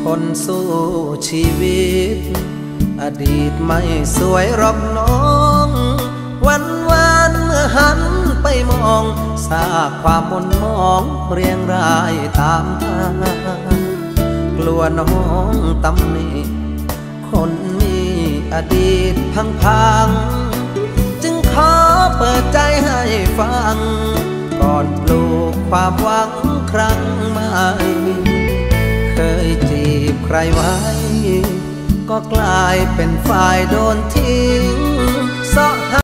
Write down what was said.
นสู้ชีวิตอดีตไม่สวยหรอกน้องวันเมื่อหันไปมองซากความมนมองเรียงรายตามมากลัวน้องตำหนิคนมีอดีตพังจึงขอเปิดใจให้ฟังก่อนปลูกความหวังครั้งใหม่เคยจีบใครไว้ก็กลายเป็นฝ่ายโดนทิ้ง